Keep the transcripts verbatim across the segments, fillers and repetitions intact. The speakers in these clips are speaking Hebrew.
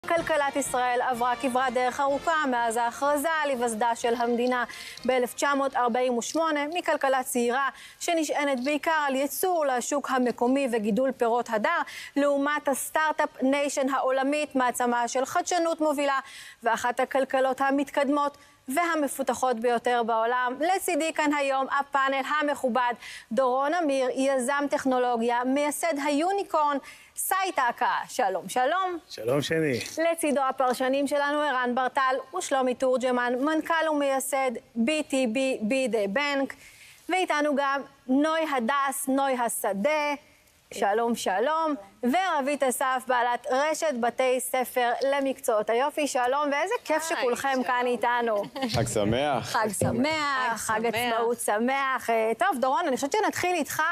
כלכלת ישראל עברה כברת דרך ארוכה מאז ההכרזה על היווסדה של המדינה ב-אלף תשע מאות ארבעים ושמונה מכלכלה צעירה שנשענת בעיקר על ייצור לשוק המקומי וגידול פירות הדר, לעומת הסטארט-אפ ניישן העולמית, מעצמה של חדשנות מובילה ואחת הכלכלות המתקדמות והמפותחות ביותר בעולם. לצידי כאן היום הפאנל המכובד דורון אמיר, יזם טכנולוגיה, מייסד היוניקורן סייטקה. שלום, שלום. שלום שני. לצידו הפרשנים שלנו ערן ברטל ושלומי תורג'מן, מנכ"ל ומייסד בי טי בי בי דה בנק, ואיתנו גם נוי הדס, נוי השדה. שלום, שלום. ורבית אסף, בעלת רשת בתי ספר למקצועות היופי. שלום, ואיזה כיף שכולכם כאן איתנו. חג שמח. חג שמח, חג עצמאות שמח. טוב, דורון, אני חושבת שנתחיל איתך.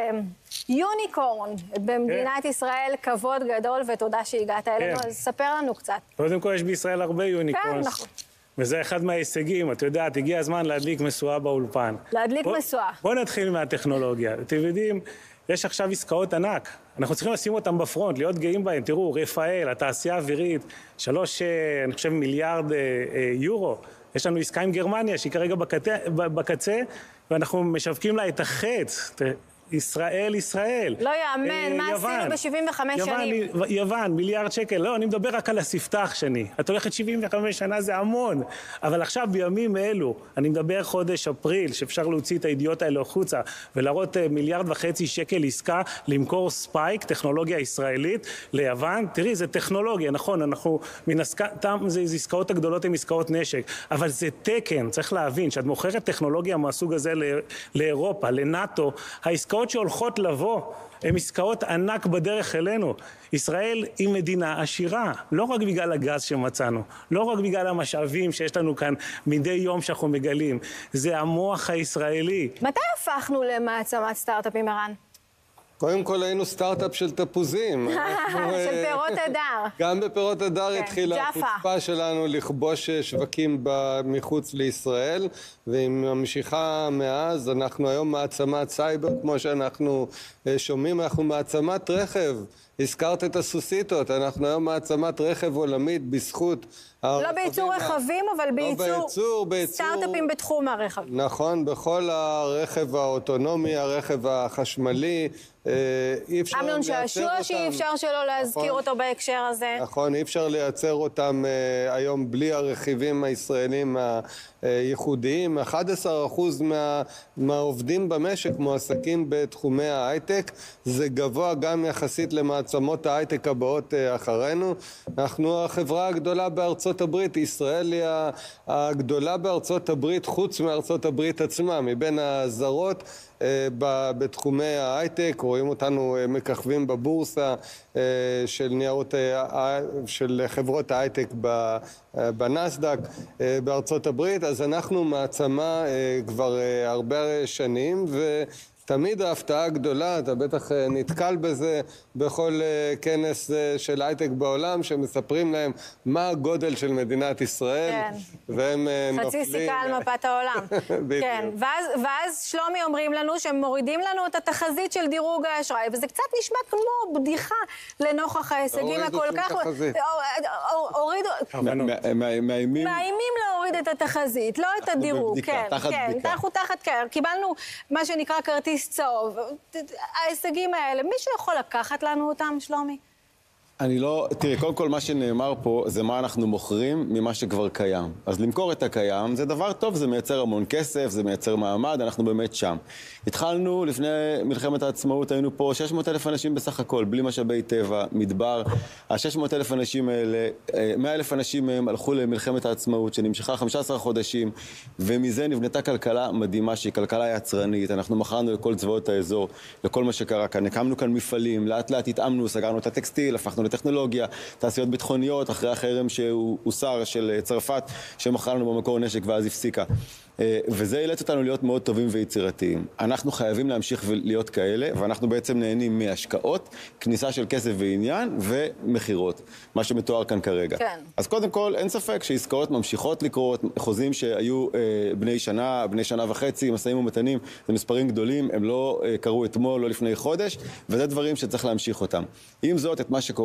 יוניקורן במדינת ישראל, כבוד גדול, ותודה שהגעת אלינו, אז ספר לנו קצת. קודם כל, יש בישראל הרבה יוניקורן. כן, נכון. וזה אחד מההישגים, את יודעת, הגיע הזמן להדליק משואה באולפן. להדליק משואה. בואו נתחיל מהטכנולוגיה. אתם יודעים, יש עכשיו עסקאות ענק. אנחנו צריכים לשים אותם בפרונט, להיות גאים בהם. תראו, רפאל, התעשייה האווירית, שלוש, אני חושב, מיליארד אה, אה, יורו. יש לנו עסקה עם גרמניה, שהיא כרגע בקצה, בקצה ואנחנו משווקים לה את החץ. ישראל, ישראל. לא יאמן, מה עשינו ב-שבעים וחמש שנים? יוון, מיליארד שקל. לא, אני מדבר רק על הספתח שני. את הולכת שבעים וחמש שנה, זה המון. אבל עכשיו, בימים אלו, אני מדבר חודש אפריל, שאפשר להוציא את הידיעות האלה החוצה, ולהראות מיליארד וחצי שקל עסקה, למכור ספייק, טכנולוגיה ישראלית, ליוון. תראי, זה טכנולוגיה, נכון, אנחנו מן הסתם, זה עסקאות הגדולות, הן עסקאות נשק. אבל זה תקן, צריך להבין, שאת מוכרת טכנולוגיה מהסוג הזה לאירופה, לנאטו, העסקאות שהולכות לבוא, הן עסקאות ענק בדרך אלינו. ישראל היא מדינה עשירה, לא רק בגלל הגז שמצאנו, לא רק בגלל המשאבים שיש לנו כאן מדי יום שאנחנו מגלים, זה המוח הישראלי. מתי הפכנו למעצמת סטארט-אפים, ערן? קודם כל היינו סטארט-אפ של תפוזים. של פירות הדר. גם בפירות הדר התחילה החוצפה שלנו לכבוש שווקים מחוץ לישראל, ועם המשיכה מאז, אנחנו היום מעצמת סייבר, כמו שאנחנו שומעים, אנחנו מעצמת רכב. הזכרת את הסוסיתות, אנחנו היום מעצמת רכב עולמית בזכות לא בייצור רכבים, אבל בייצור סטארט-אפים בתחום הרכב. נכון, בכל הרכב האוטונומי, הרכב החשמלי, אי אפשר לייצר אותם. אמנון שעשוע שאי אפשר שלא להזכיר אותו בהקשר הזה. נכון, אי אפשר לייצר אותם היום בלי הרכיבים הישראלים הייחודיים. אחד עשר אחוז מהעובדים במשק מועסקים בתחומי ההייטק, זה גבוה גם יחסית למעצמות ההייטק הבאות אחרינו. אנחנו החברה הגדולה בארצות הברית, ישראל היא הגדולה בארצות הברית, חוץ מארצות הברית עצמה, מבין הזרות בתחומי ההייטק. רואים אותנו מככבים בבורסה של ניירות, של חברות ההייטק בנסדק בארצות הברית. אז אנחנו מעצמה כבר הרבה שנים, ו... תמיד ההפתעה הגדולה, אתה בטח נתקל בזה בכל כנס של הייטק בעולם, שמספרים להם מה הגודל של מדינת ישראל, כן. והם נופלים. חצי סיכה על מפת העולם. כן, ואז, ואז שלומי אומרים לנו שהם מורידים לנו את התחזית של דירוג האשראי, וזה קצת נשמע כמו בדיחה לנוכח ההישגים הכל כך... הורידו... מאיימים להוריד את התחזית, לא את הדירוג. כן, כן, אנחנו תחת כן. קיבלנו מה שנקרא כרטיס צהוב. ההישגים האלה, מישהו יכול לקחת לנו אותם, שלומי? אני לא... תראי, קודם כל מה שנאמר פה זה מה אנחנו מוכרים ממה שכבר קיים. אז למכור את הקיים זה דבר טוב, זה מייצר המון כסף, זה מייצר מעמד, אנחנו באמת שם. התחלנו לפני מלחמת העצמאות, היינו פה שש מאות אלף אנשים בסך הכל, בלי משאבי טבע, מדבר. ה-שש מאות אלף אנשים האלה, מאה אלף אנשים מהם הלכו למלחמת העצמאות, שנמשכה חמישה עשר חודשים, ומזה נבנתה כלכלה מדהימה, שהיא כלכלה יצרנית. אנחנו מכרנו לכל צבאות האזור, לכל מה שקרה כאן. הקמנו כאן מפעלים, לאט לאט התאמנו, סגרנו את הטקסטיל, הפכנו לטכנולוגיה, תעשיות ביטחוניות, אחרי החרם שהוסר של צרפת, שמכרה לנו במקור נשק ואז הפסיקה. וזה אילץ אותנו להיות מאוד טובים ויצירתיים. אנחנו חייבים להמשיך ולהיות כאלה, ואנחנו בעצם נהנים מהשקעות, כניסה של כסף ועניין ומחירות, מה שמתואר כאן כרגע. כן. אז קודם כל, אין ספק שעסקאות ממשיכות לקרות, חוזים שהיו אה, בני שנה, בני שנה וחצי, מסעים ומתנים, זה מספרים גדולים, הם לא אה, קרו אתמול, לא לפני חודש, וזה דברים שצריך להמשיך אותם. עם זאת, את מה שקורה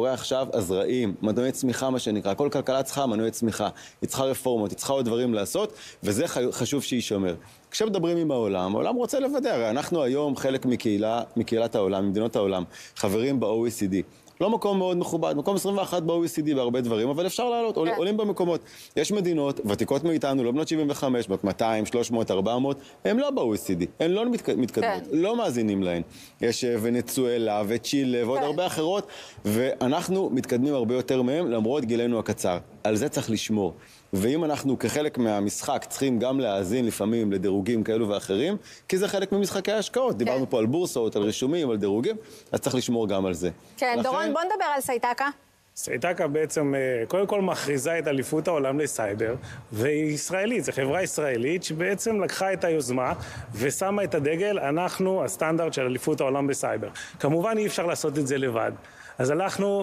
שקורה עכשיו, הזרעים, מנועי צמיחה מה שנקרא, כל כלכלה צריכה מנועי צמיחה, היא צריכה רפורמות, היא צריכה עוד דברים לעשות, וזה חשוב שיישמר. כשמדברים עם העולם, העולם רוצה לוודא, הרי אנחנו היום חלק מקהילה, מקהילת העולם, ממדינות העולם, חברים ב-או אי סי די. לא מקום מאוד מכובד, מקום עשרים ואחת ב-או אי סי די בהרבה דברים, אבל אפשר לעלות, עול, עולים במקומות. יש מדינות ותיקות מאיתנו, לא בנות שבעים וחמש, בנות מאתיים, שלוש מאות, ארבע מאות, הן לא ב-או אי סי די, הן לא מתקדמות, כן. לא מאזינים להן. יש ונצואלה וצ'ילה ועוד כן. הרבה אחרות, ואנחנו מתקדמים הרבה יותר מהם, למרות גילנו הקצר. על זה צריך לשמור. ואם אנחנו כחלק מהמשחק צריכים גם להאזין לפעמים לדירוגים כאלו ואחרים, כי זה חלק ממשחקי ההשקעות. כן. דיברנו פה על בורסות, על רישומים, על דירוגים, אז צריך לשמור גם על זה. כן, לכן... דורון, בוא נדבר על סייטקה. סייטקה בעצם, קודם כל מכריזה את אליפות העולם לסייבר, והיא ישראלית, זו חברה ישראלית שבעצם לקחה את היוזמה ושמה את הדגל, אנחנו הסטנדרט של אליפות העולם בסייבר. כמובן אי אפשר לעשות את זה לבד. אז הלכנו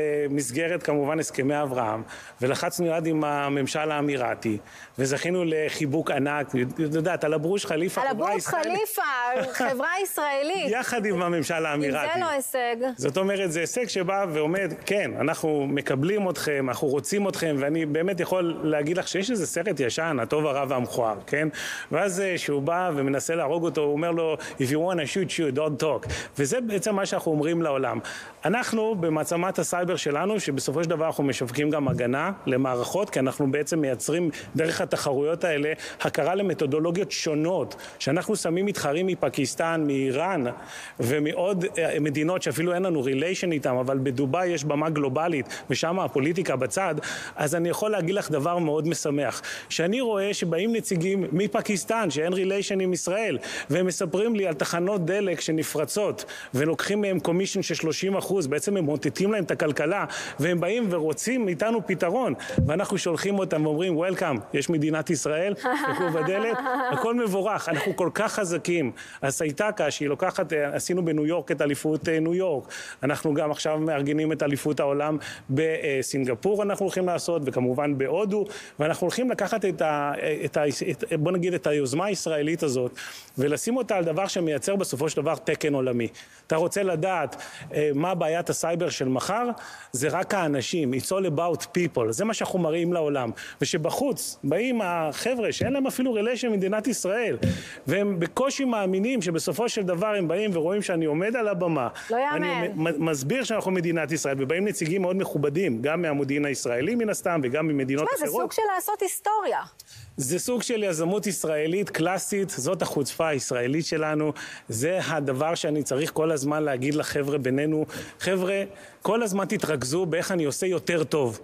במסגרת כמובן הסכמי אברהם, ולחצנו יד עם הממשל האמירתי, וזכינו לחיבוק ענק, יודעת, על הברוש חליפה, על הברוש חליפה, חברה ישראלית. יחד עם הממשל האמירתי. אם זה לא הישג. זאת אומרת, זה הישג שבא ועומד, כן, אנחנו מקבלים אתכם, אנחנו רוצים אתכם, ואני באמת יכול להגיד לך שיש איזה סרט ישן, הטוב הרע והמכוער, כן? ואז שהוא בא ומנסה להרוג אותו, הוא אומר לו, if you want to shoot you, don't talk. וזה בעצם מה שאנחנו אומרים לעולם. אנחנו במעצמת הסייבר שלנו, שבסופו של דבר אנחנו משווקים גם הגנה למערכות, כי אנחנו בעצם מייצרים דרך התחרויות האלה הכרה למתודולוגיות שונות, שאנחנו שמים מתחרים מפקיסטן, מאיראן ומעוד מדינות שאפילו אין לנו ריליישן איתם, אבל בדוביי יש במה גלובלית ושם הפוליטיקה בצד, אז אני יכול להגיד לך דבר מאוד משמח, שאני רואה שבאים נציגים מפקיסטן שאין ריליישן עם ישראל, והם מספרים לי על תחנות דלק שנפרצות ולוקחים מהם קומישן של שלושים אחוז, בעצם הם מוטטים להם את הכלכלה, והם באים ורוצים איתנו פתרון, ואנחנו שולחים אותם ואומרים, וולקאם, יש מדינת ישראל, תקעו בדלת, הכל מבורך, אנחנו כל כך חזקים. הסייטקה שהיא לוקחת, עשינו בניו יורק את אליפות ניו יורק, אנחנו גם עכשיו מארגנים את אליפות העולם בסינגפור, אנחנו הולכים לעשות, וכמובן בהודו, ואנחנו הולכים לקחת את ה, את ה, את, בוא נגיד את היוזמה הישראלית הזאת, ולשים אותה על דבר שמייצר בסופו של דבר תקן עולמי. אתה רוצה לדעת מה בעיית הסייבר של מחר? זה רק האנשים, it's all about people, זה מה שאנחנו מראים לעולם. ושבחוץ באים החבר'ה שאין להם אפילו ריליישן במדינת ישראל, והם בקושי מאמינים שבסופו של דבר הם באים ורואים שאני עומד על הבמה. לא יאמן. אני מסביר שאנחנו מדינת ישראל, ובאים נציגים מאוד מכובדים, גם מהמודיעין הישראלי מן הסתם, וגם ממדינות שמה, אחרות. זה סוג של לעשות היסטוריה. זה סוג של יזמות ישראלית קלאסית, זאת החוצפה הישראלית שלנו, זה הדבר שאני צריך כל הזמן להגיד לחבר'ה בינינו, חבר'ה, כל הזמן תתרכזו באיך אני עושה יותר טוב.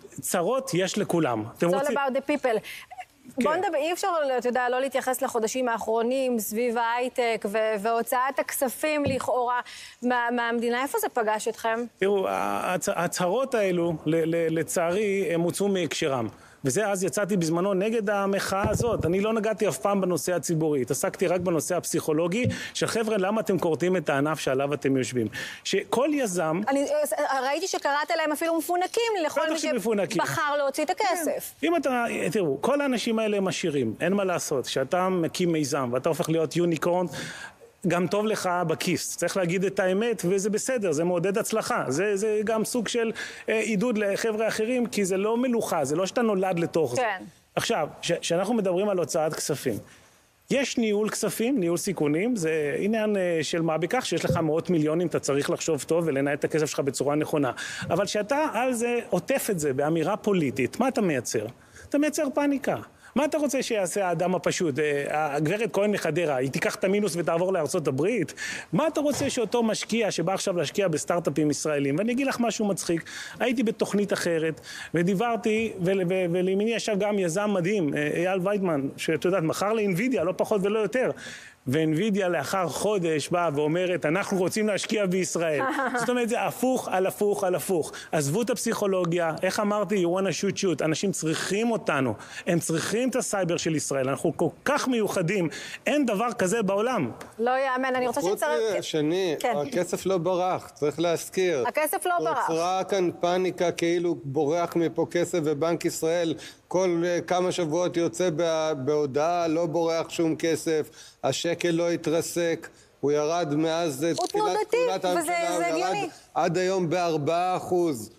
צרות יש לכולם. It's all about the people. בוא נדבר, אי אפשר, אתה יודע, לא להתייחס לחודשים האחרונים סביב ההייטק והוצאת הכספים לכאורה מהמדינה. איפה זה פגש אתכם? תראו, ההצהרות האלו, לצערי, הם הוצאו מהקשרם. וזה אז יצאתי בזמנו נגד המחאה הזאת. אני לא נגעתי אף פעם בנושא הציבורי, התעסקתי רק בנושא הפסיכולוגי, שחבר'ה, למה אתם קוראים את הענף שעליו אתם יושבים? שכל יזם... אני ראיתי שקראת להם אפילו מפונקים, לכל מי שבחר להוציא את הכסף. אם אתה, תראו, כל האנשים האלה הם עשירים, אין מה לעשות. כשאתה מקים מיזם ואתה הופך להיות יוניקורן, גם טוב לך בכיס, צריך להגיד את האמת, וזה בסדר, זה מעודד הצלחה, זה, זה גם סוג של אה, עידוד לחבר'ה אחרים, כי זה לא מלוכה, זה לא שאתה נולד לתוך כן. זה. עכשיו, כשאנחנו מדברים על הוצאת כספים, יש ניהול כספים, ניהול סיכונים, זה עניין אה, של מה בכך, שיש לך מאות מיליונים, אתה צריך לחשוב טוב ולנהל את הכסף שלך בצורה נכונה, אבל שאתה על זה עוטף את זה באמירה פוליטית, מה אתה מייצר? אתה מייצר פאניקה. מה אתה רוצה שיעשה האדם הפשוט? הגברת כהן מחדרה, היא תיקח את המינוס ותעבור לארצות הברית? מה אתה רוצה שאותו משקיע שבא עכשיו להשקיע בסטארט-אפים ישראלים? ואני אגיד לך משהו מצחיק. הייתי בתוכנית אחרת, ודיברתי, ולימיני ישב גם יזם מדהים, אייל וייטמן, שאתה יודעת, מחר לאינווידיה, לא פחות ולא יותר. ואינווידיה לאחר חודש באה ואומרת, אנחנו רוצים להשקיע בישראל. זאת אומרת, זה הפוך על הפוך על הפוך. עזבו את הפסיכולוגיה, איך אמרתי, you want to shoot shoot, אנשים צריכים אותנו, הם צריכים את הסייבר של ישראל, אנחנו כל כך מיוחדים, אין דבר כזה בעולם. לא יאמן, אני רוצה שצריך... חוץ שני, הכסף לא ברח, צריך להזכיר. הכסף לא ברח. נוצרה כאן פאניקה כאילו בורח מפה כסף, ובנק ישראל כל כמה שבועות יוצא בהודעה, לא בורח שום כסף, השקל לא יתרסק, הוא ירד מאז תחילת תנודתי, כהונת הממשלה, וזה- זה הוא ירד הגיוני. עד היום בארבעה אחוז.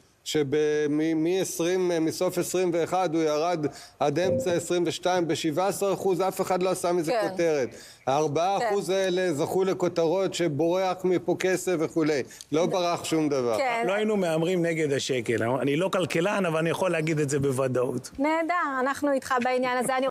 שמסוף עשרים ואחת הוא ירד עד אמצע עשרים ושתיים ב-שבעה עשר אחוז, אף אחד לא עשה מזה כן. כותרת. הארבעה אחוז האלה זכו לכותרות שבורח מפה כסף וכולי. לא ברח שום דבר. כן. לא היינו מהמרים נגד השקל. אני לא כלכלן, אבל אני יכול להגיד את זה בוודאות. נהדר, אנחנו איתך בעניין הזה. אני